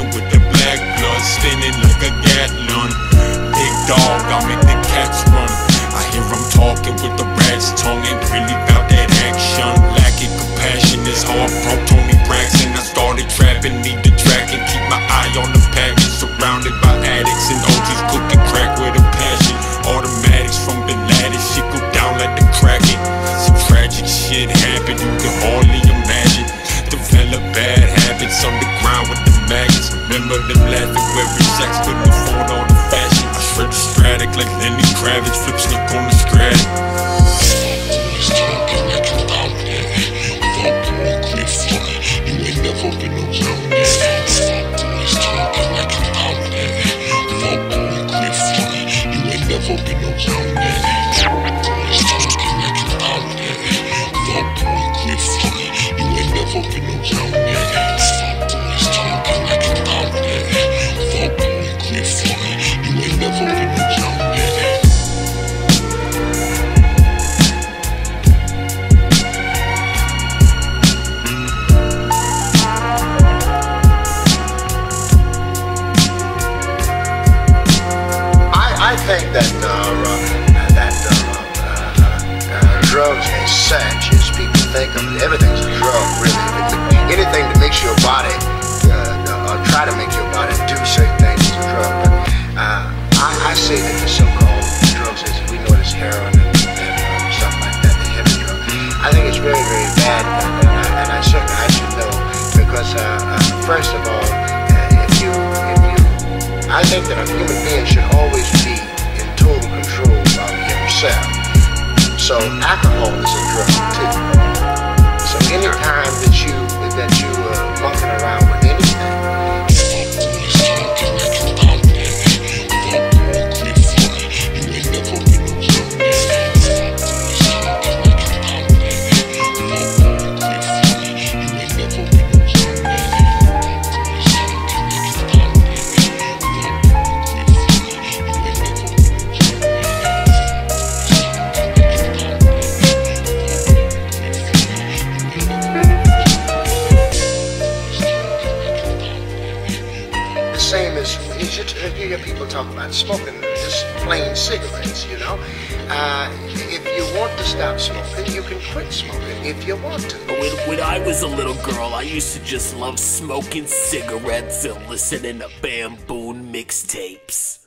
with the black blood spinning like a Gatlin. Big dog, I make the cats run. I hear them talking with the rat's tongue, ain't really about that action. Lacking compassion is hard, broke Tony Braxton. I started trapping, need the track and keep my eye on the package. Surrounded by addicts and OGs cooking crack with a passion. Automatics from the lattice, shit go down like the Kraken. Some tragic shit happened, you can hardly imagine. Develop bad habits on the ground with the maggots. Remember them laughing every sex couldn't afford all the fashion. I shred the Stratic like Lenny Kravitz, flip slick on the Stratic. Always talking like you out there. Fuck boy, quit frontin'. You ain't never been around there. Always talking like you out there. Fuck boy, quit frontin'. You ain't never been around there. Always talking like you out there. Fuck boy, quit frontin'. You ain't never been around there. Always talking like you out there. Fuck boy, quit frontin'. You ain't never been around there. I think that drugs as such, as people think of it, everything's a drug, really. Anything that makes your body, or try to make your body do certain things is a drug. But I say that the so-called drugs, as we know it as heroin and stuff like that, the heavy drug, I think it's very, very bad, and I certainly I should know, because first of all, I think that a human being should always be in total control of himself. So alcohol is a drug too. So anytime that you bunking around with anything, same as you hear people talk about smoking, just plain cigarettes, you know. If you want to stop smoking, you can quit smoking if you want to. When I was a little girl, I used to just love smoking cigarettes and listening to Bamboon mixtapes.